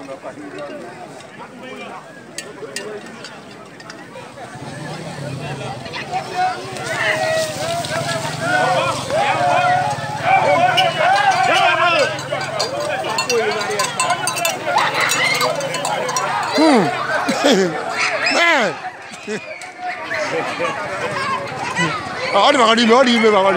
Man. Ở đi mà đi nữa đi về mà đi.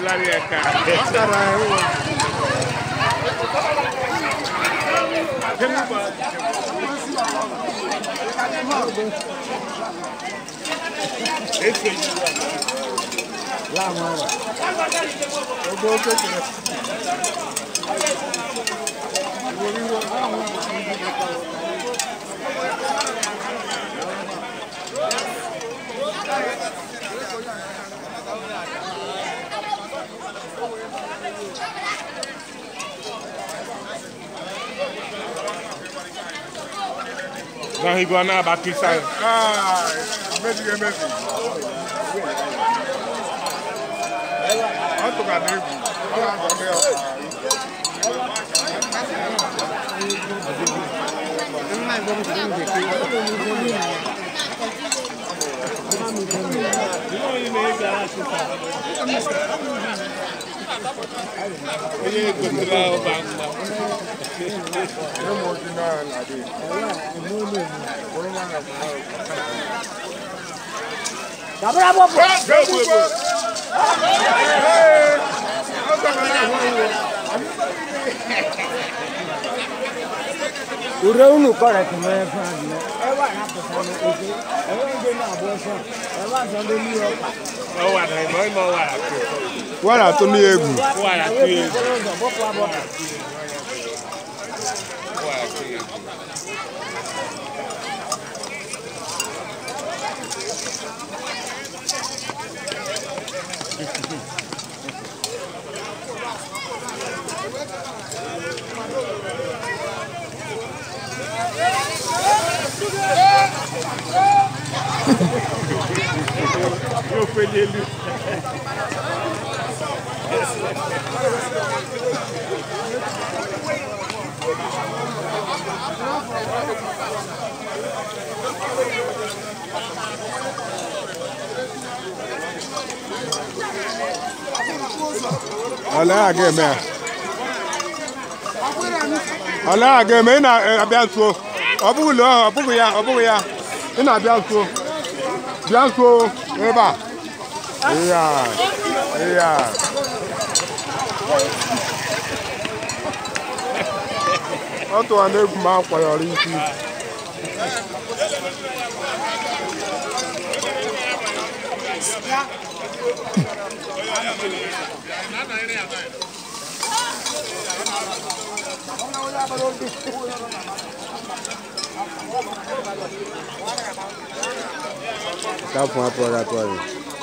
Now he going now back inside. Messi. I took a name. Unu correct me fan. Ewa na pesano oke. Ewa nje na abortion. Ewa so do ni Okpa. O wa na mo wa. Wala to ni egu. Wala to egu. Eu fui ele. Olha a game. Olha a game na abianso. Obugu ya. Ina abianso. Bianco, eba. Yeah. Auto ane kuma kwa yori isi. Tá com a exploratória.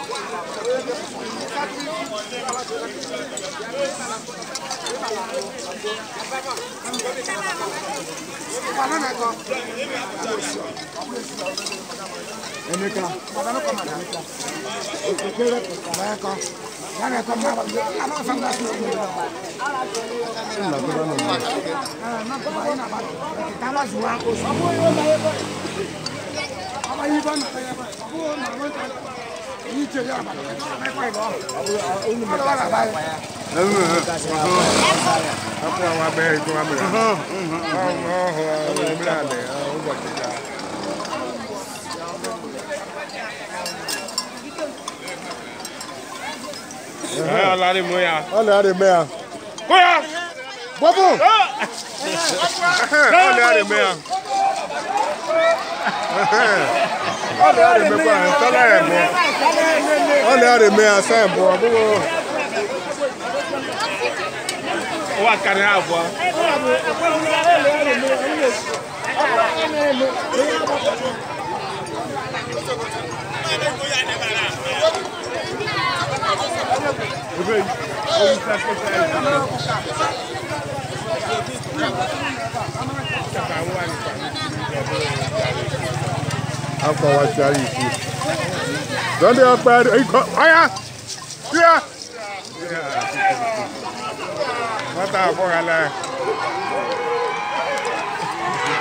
Olha de moia. Olha de meia. Moia! Bobo! Olha de meia. Olha de meia. Olha de meia, sai bobo. O cara é a avó. After what Charlie see. Don't they up bad? Aya! Yeah! What the fuck,